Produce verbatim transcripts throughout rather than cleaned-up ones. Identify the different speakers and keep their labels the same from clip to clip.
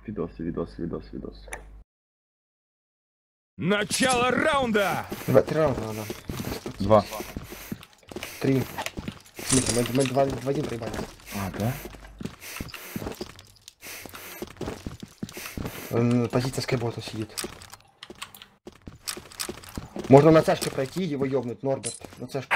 Speaker 1: Видос, видос, видос, видос.
Speaker 2: Начало раунда!
Speaker 3: Два, три раунда надо.
Speaker 1: Два.
Speaker 3: Три. В смысле, мы, мы два, в один проебали.
Speaker 1: А, да?
Speaker 3: Он, позиция скайбота сидит. Можно на цашке пройти, его ёбнуть, Норберт. На цашку.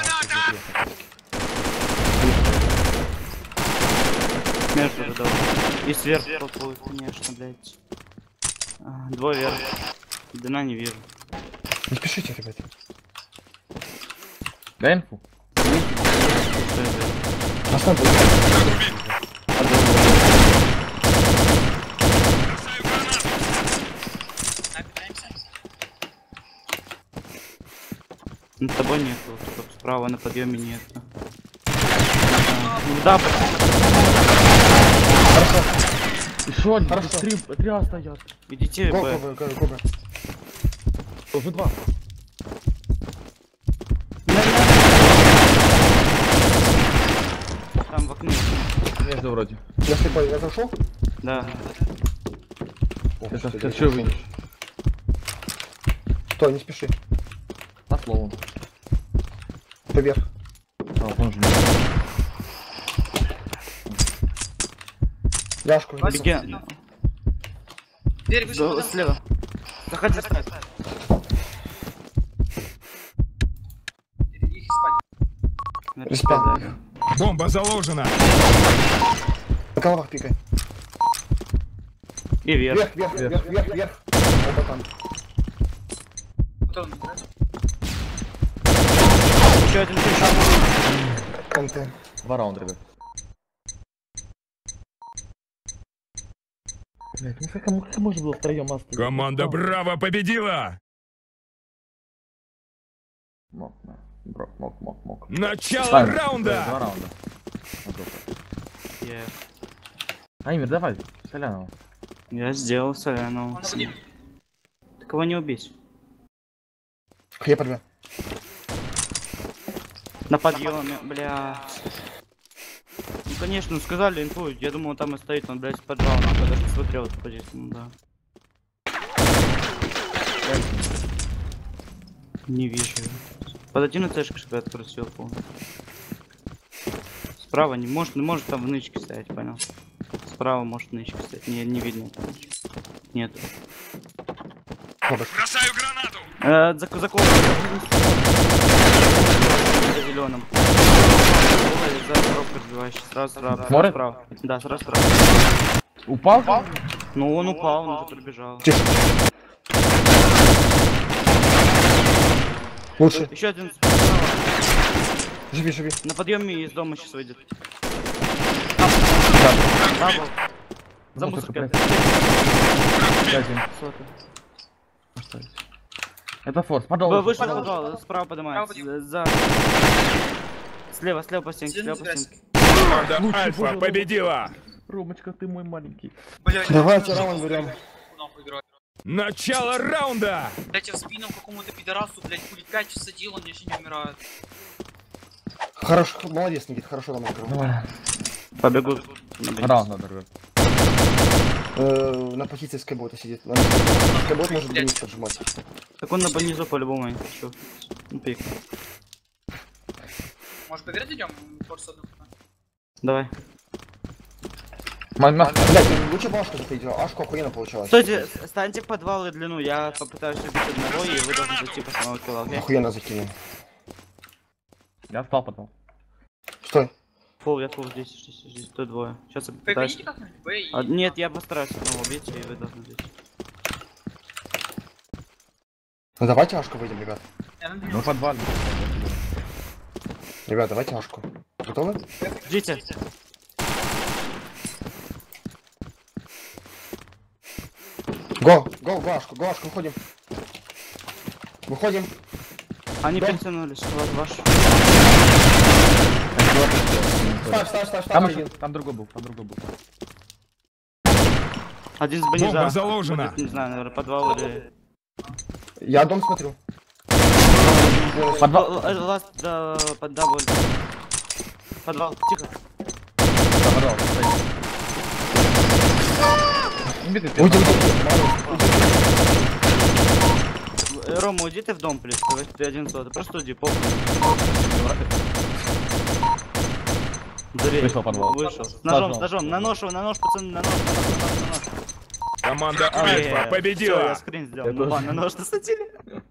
Speaker 4: Между выдал. И сверху попой, конечно, блядь. А, двое вверх. Дна не вижу.
Speaker 3: Не спешите, ребята.
Speaker 1: Дай инфу.
Speaker 3: Оставь.
Speaker 4: Над тобой нету, вот справа на подъеме нет. Да,
Speaker 3: Хорошо.
Speaker 1: Еще один.
Speaker 3: Хорошо.
Speaker 1: Три, три А стоят.
Speaker 4: идите,
Speaker 3: Го,
Speaker 4: Б.
Speaker 3: го, го, го, го.
Speaker 1: Уже два.
Speaker 4: Там в окне.
Speaker 1: Между вроде.
Speaker 3: Я слепой, я зашел?
Speaker 4: Да.
Speaker 1: Это ты что видишь?
Speaker 3: Стой, не спеши.
Speaker 1: На слово.
Speaker 3: Поверх.
Speaker 1: А, он же.
Speaker 3: Яшку.
Speaker 4: Беги.
Speaker 5: Дверь вышла.
Speaker 4: Да, слева. Заходи, ставь.
Speaker 5: Их спать.
Speaker 3: Респект.
Speaker 2: Бомба заложена!
Speaker 3: На головах пикай.
Speaker 4: И вверх.
Speaker 3: Вверх, вверх, вверх, вверх, вверх. Оба там.
Speaker 5: Потом, да?
Speaker 4: Еще один финиш.
Speaker 3: КНТ.
Speaker 1: Два раунда, ребят. Блять, ну как, как можно было втроем остаться?
Speaker 2: Команда Браво победила!
Speaker 1: Мог, да. Бро, мог, мог, мог.
Speaker 2: Начало
Speaker 1: Ставим.
Speaker 2: раунда!
Speaker 1: Два раунда.
Speaker 4: Я,
Speaker 1: Аймер, давай, Солянова.
Speaker 4: я сделал соляну.
Speaker 5: Он один.
Speaker 4: Ты кого не убить?
Speaker 3: Я подбил.
Speaker 4: На подъеме, бля. Ну конечно, сказали инфу, я думал, он там и стоит, он, блядь, поджал, но я даже смотрел эту позицию, ну да. Не вижу. Подойди на цешку, чтобы я открутил пол. Справа не может, не может там в нычке стоять, понял? Справа может нычка стоять, не, не видно. Нет.
Speaker 2: Бросаю гранату!
Speaker 4: Э, за, за колом. За зеленым. За коробкой разбивающий. Сразу справа.
Speaker 1: Смотрит?
Speaker 4: Справа. Да, сразу справа.
Speaker 1: Упал?
Speaker 4: Ну он упал, он уже пробежал.
Speaker 3: Тихо. Лучше.
Speaker 4: Еще один справа.
Speaker 3: Живи, живи.
Speaker 4: На подъеме из дома сейчас выйдет.
Speaker 1: Да.
Speaker 4: Да, был. За
Speaker 1: Ну,
Speaker 4: мусоркой.
Speaker 1: только Пять.
Speaker 4: Соты.
Speaker 1: Это форс, подол.
Speaker 4: Вы вышли в подвал, справа поднимается. За. Слева, слева по стенке, слева по стенке.
Speaker 2: Команда Альфа победила!
Speaker 1: Ромочка, ты мой маленький.
Speaker 5: Блядь,
Speaker 3: Давайте раунд берем.
Speaker 5: нахуй играть.
Speaker 2: Начало раунда!
Speaker 5: Блять, я в спину какому-то пидорасу, блять, пуль пять всадил, он еще не умирает.
Speaker 3: Хорошо, молодец, Никит, хорошо там играл.
Speaker 1: Давай.
Speaker 4: Побегут.
Speaker 1: Раунд надо рвать.
Speaker 3: Э, на позиции скайбота сидит. На- Скайбот может вниз поджимать.
Speaker 4: Так он на низу по-любому, я хочу. Ну пик.
Speaker 5: Может поверить идем? Форс одну.
Speaker 4: Давай.
Speaker 1: Мама.
Speaker 3: Блять, лучше бы Ашку заходить, Ашку охуенно получалось.
Speaker 4: Стойте, станьте в подвал и длину, я попытаюсь убить одного, и вы должны зайти по самому килла, окей?
Speaker 3: Охуенно закинем.
Speaker 1: Я встал потом.
Speaker 3: Стой.
Speaker 4: Фул, я фул здесь, здесь, здесь, тут двое. Сейчас я
Speaker 5: Вы
Speaker 4: попытаюсь.
Speaker 5: видите как-нибудь? Б и...
Speaker 4: А, нет, я постараюсь одного убить, и вы должны зайти.
Speaker 3: Ну давайте Ашку выйдем, ребят.
Speaker 5: Я на
Speaker 1: Ну
Speaker 5: длину.
Speaker 1: подвале.
Speaker 3: Ребят, давайте Ашку. Готовы?
Speaker 4: Ждите.
Speaker 3: Го, го, го, Ашку, го, Ашку, выходим. Выходим.
Speaker 4: Они
Speaker 3: Да.
Speaker 4: притянулись, вот ваш.
Speaker 3: Ставь, ставь, ставь,
Speaker 1: Там
Speaker 3: ставь.
Speaker 1: еще,
Speaker 3: один.
Speaker 1: там другой был, там другой был.
Speaker 4: Один с баниза.
Speaker 2: Бомба заложена.
Speaker 4: Будет, не знаю, наверное, подвал или...
Speaker 3: Я дом смотрю.
Speaker 1: Подвал.
Speaker 4: Л- Ласт, да, под дабл. Подвал, тихо.
Speaker 1: Подвал, стоит. Убитый ты.
Speaker 3: Уйди, уйди,
Speaker 4: Э, Рома, уйди ты в дом, плюс. Ты один сотый. Просто уйди, похуй. Дурей.
Speaker 1: Вышел в подвал.
Speaker 4: Вышел. С ножом, с
Speaker 1: Пожалуйста.
Speaker 4: ножом. На нож его, на нож, пацаны, на нож, на нож, на нож, на нож.
Speaker 2: Команда
Speaker 4: Ай,
Speaker 2: Альфа
Speaker 4: Всё, я
Speaker 2: победила.
Speaker 4: скрин сделал. Ну ладно, на нож насадили.